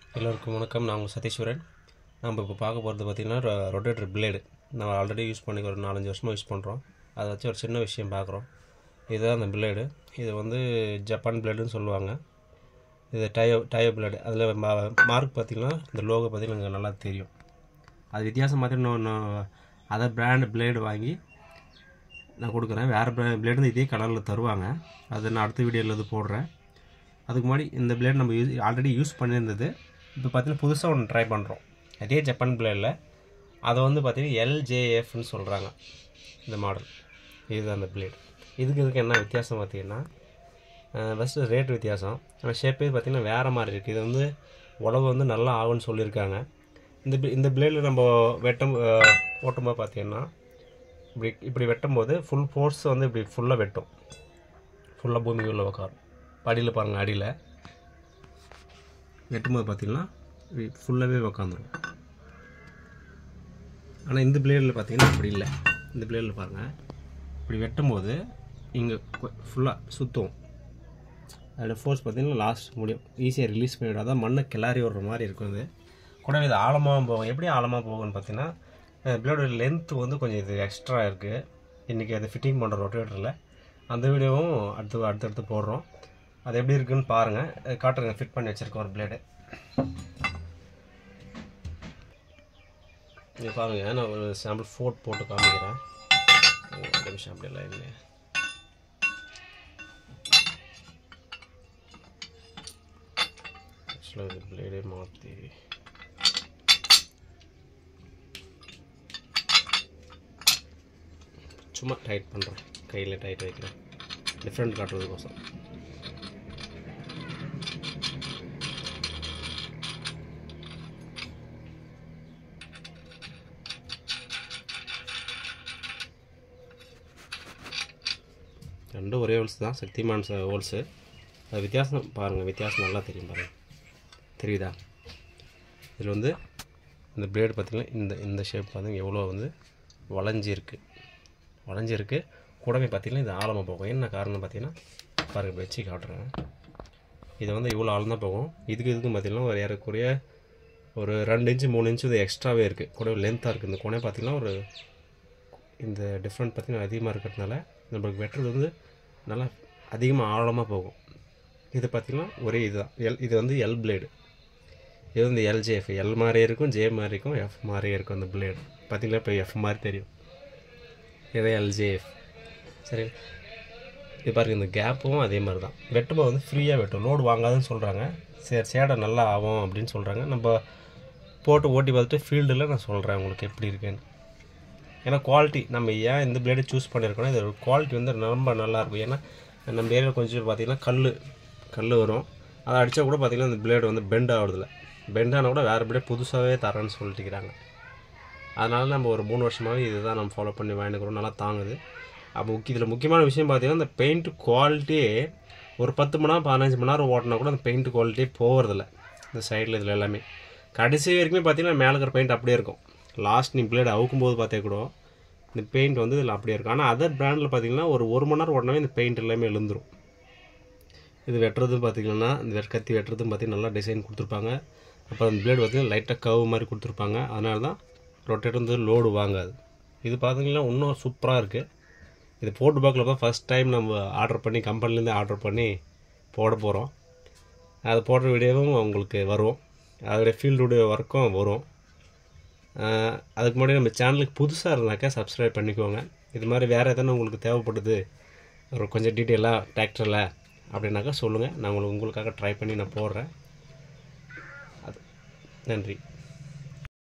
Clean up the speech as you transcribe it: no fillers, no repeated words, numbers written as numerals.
எல்லோருக்கும் வணக்கம். நான் உங்கள் சதீஸ்வரன். நம்ம இப்போ பார்க்க போகிறது பார்த்திங்கன்னா ரொட்டேட்டர் பிளேடு. நம்ம ஆல்ரெடி யூஸ் பண்ணி ஒரு 4-5 வருஷமாக யூஸ் பண்ணுறோம். அதை வச்சு ஒரு சின்ன விஷயம் பார்க்குறோம். இதுதான் அந்த பிளேடு. இது வந்து ஜப்பான் பிளேடுன்னு சொல்லுவாங்க. இது டயோ பிளேடு. அதில் மார்க் பார்த்திங்கன்னா இந்த லோகோ பார்த்திங்கன்னா எனக்கு நல்லா தெரியும். அது வித்தியாசம் மாதிரி இன்னும் அதை பிராண்டு பிளேடு வாங்கி நான் கொடுக்குறேன். வேறு பிளேடு இதே கலரில் தருவாங்க. அதை நான் அடுத்த வீடியோவில் இது போடுறேன். அதுக்கு முன்னாடி இந்த பிளேடு நம்ம ஆல்ரெடி யூஸ் பண்ணியிருந்தது. இப்போ பார்த்தீங்கன்னா புதுசாக ஒன்று ட்ரை பண்ணுறோம். அதே ஜப்பான் பிளேடில் அதை வந்து பார்த்திங்கன்னா LJFன்னு சொல்கிறாங்க இந்த மாடல். இதுதான் அந்த பிளேடு. இதுக்கு என்ன வித்தியாசம் பார்த்திங்கன்னா ஃபஸ்ட்டு ரேட் வித்தியாசம். ஆனால் ஷேப்பே பார்த்திங்கன்னா வேறு மாதிரி இருக்குது. இது வந்து உழவு வந்து நல்லா ஆகும்னு சொல்லியிருக்காங்க. இந்த பிளேடில் நம்ம ஓட்டும்போது பார்த்திங்கன்னா இப்படி வெட்டும்போது ஃபுல் ஃபோர்ஸ் வந்து இப்படி ஃபுல்லாக வெட்டும். ஃபுல்லாக பூமிக்கு உள்ள உட்காரும். படியில் பாருங்கள், அடியில் வெட்டும்போது பார்த்திங்கன்னா ஃபுல்லாகவே உக்காந்துரும். ஆனால் இந்த பிளேடில் பார்த்திங்கன்னா அப்படி இல்லை. இந்த பிளேடில் பாருங்கள், இப்படி வெட்டும்போது இங்கே ஃபுல்லாக சுற்றும். அதோட ஃபோர்ஸ் பார்த்திங்கன்னா லாஸ்ட் முடியும், ஈஸியாக ரிலீஸ் பண்ணிவிடும். அதான் மண்ணை கிளறி விடுற மாதிரி இருக்கும். இது கூடவே இது ஆழமாக போகும். எப்படி ஆழமாக போகும்னு பார்த்திங்கன்னா பிளேடோட லென்த்து வந்து கொஞ்சம் இது எக்ஸ்ட்ரா இருக்குது. இன்றைக்கி அதை ஃபிட்டிங் பண்ணுற ரொட்டேட்டரில் அந்த வீடியோவும் அடுத்தடுத்து போடுறோம். அது எப்படி இருக்குன்னு பாருங்கள். காட்டுறேங்க, ஃபிட் பண்ணி வச்சுருக்கோம் ஒரு பிளேடு. இங்கே பாருங்கள், நான் ஒரு சாம்பிள் ஃபோட் போட்டு காமிக்கிறேன். ஒரு நிமிஷம் அப்படி எல்லாம் இல்லை. ஆக்சுவலாக இது பிளேடே மாற்றி சும்மா டைட் பண்ணுறேன். கையில் டைட் வைக்கிறேன், டிஃப்ரெண்ட் காட்டுறதுக்கோசம். ரெண்டும் ஒரே ஹோல்ஸ் தான், சக்திமான் ஹோல்ஸு. அது வித்தியாசம் பாருங்கள், வித்தியாசம் நல்லா தெரியும் பாருங்கள். தெரியுதா? இதில் வந்து இந்த பிளேடு பார்த்திங்கன்னா இந்த ஷேப் பார்த்திங்கன்னா எவ்வளோ வந்து வளைஞ்சிருக்கு. கூடவே பார்த்திங்கன்னா இது ஆழமாக போகும். என்ன காரணம் பார்த்திங்கன்னா பாருங்கள், வச்சு காட்டுறேன். இதை வந்து இவ்வளோ ஆழம் தான் போகும். இதுக்கும் பார்த்திங்கன்னா ஒரு ஏறக்குறைய ஒரு 2 இன்ச்சு 3 இன்ச்சு இது எக்ஸ்ட்ராவே இருக்குது. கூட லென்த்தாக இருக்குது. இந்த கோணம் பார்த்திங்கன்னா இந்த டிஃப்ரெண்ட் பார்த்திங்கன்னா அதிகமாக இருக்கிறதுனால நம்மளுக்கு வெட்டுறது வந்து நல்லா அதிகமாக ஆழமாக போகும். இது பார்த்திங்கன்னா ஒரே இதுதான். இது வந்து எல் பிளேடு. இது வந்து LJF. எல் மாதிரி இருக்கும், ஜே மாதிரி இருக்கும், எஃப் மாதிரியே இருக்கும். அந்த பிளேடு பார்த்திங்கன்னா இப்போ எஃப் மாதிரி தெரியும். இதே LJF. சரி, இது பாருங்கள், இந்த கேப்பும் அதே மாதிரி தான். வெட்டும்போது வந்து ஃப்ரீயாக வெட்டும், லோடு வாங்காதுன்னு சொல்கிறாங்க. சரி, சேடை நல்லா ஆகும் அப்படின்னு சொல்கிறாங்க. நம்ம போட்டு ஓட்டி பார்த்துட்டு ஃபீல்டில் நான் சொல்கிறேன் உங்களுக்கு எப்படி இருக்குன்னு. ஏன்னா குவாலிட்டி நம்ம ஏன் இந்த பிளேடு சூஸ் பண்ணியிருக்கோன்னா இதோட குவாலிட்டி வந்து ரொம்ப நல்லாயிருக்கும். ஏன்னா நம்ம ஏரியாவில் கொஞ்சம் பார்த்திங்கன்னா கல் வரும். அதை அடித்தா கூட பார்த்திங்கன்னா இந்த பிளேடு வந்து பெண்ட் ஆகுறதில்ல. பெண்ட் ஆனால் கூட வேறு பிளேடு புதுசாகவே தரேன்னு சொல்லிட்டுக்கிறாங்க. அதனால் நம்ம ஒரு 3 வருஷமாகவே இதுதான் நம்ம ஃபாலோ பண்ணி வாங்கிக்கிறோம். நல்லா தாங்குது. அப்போ இதில் முக்கியமான விஷயம் பார்த்திங்கன்னா இந்த பெயிண்ட் குவாலிட்டியே ஒரு 10 மணி நேரம் 15 மணி நேரம் ஓட்டினா கூட அந்த பெயிண்ட் குவாலிட்டியே போகிறதில்ல. இந்த சைடில் இதில் எல்லாமே கடைசி வரைக்குமே பார்த்திங்கன்னா மேலே இருக்கிற பெயிண்ட் அப்படியே இருக்கும். லாஸ்ட் நீ பிளேடு அவுக்கும்போது பார்த்தே கூட இந்த பெயிண்ட் வந்து இதில் அப்படியே இருக்கும். ஆனால் அதர் பிராண்டில் பார்த்திங்கன்னா ஒரு மணி நேரம் ஓட்டினாவே இந்த பெயிண்ட் எல்லாமே எழுந்துடும். இது வெட்டுறதும் பார்த்திங்கன்னா இந்த கத்தி வெட்டுறதும் பார்த்திங்கன்னா நல்லா டிசைன் கொடுத்துருப்பாங்க. அப்புறம் அந்த பிளேடு பார்த்திங்கன்னா லைட்டாக கவு மாதிரி கொடுத்துருப்பாங்க. அதனால தான் ரொட்டேட்டர் வந்து லோடு வாங்காது. இது பார்த்திங்கன்னா இன்னும் சூப்பராக இருக்குது. இது போட்டு பார்க்கல ஃபஸ்ட் டைம் நம்ம ஆர்டர் பண்ணி கம்பெனிலேருந்து ஆர்டர் பண்ணி போட போகிறோம். அது போடுற வீடியோவும் உங்களுக்கு வரும். அதோடைய ஃபீல்டுடைய ஒர்க்கும் வரும். அதுக்கு முன்னாடி நம்ம சேனலுக்கு புதுசாக இருந்தாக்கா சப்ஸ்கிரைப் பண்ணிக்கோங்க. இது மாதிரி வேறு எதனா உங்களுக்கு தேவைப்படுது ஒரு கொஞ்சம் டீட்டெயிலாக டிராக்டரில் அப்படின்னாக்கா சொல்லுங்கள். நான் உங்களுக்காக ட்ரை பண்ணி நான் போடுறேன். நன்றி.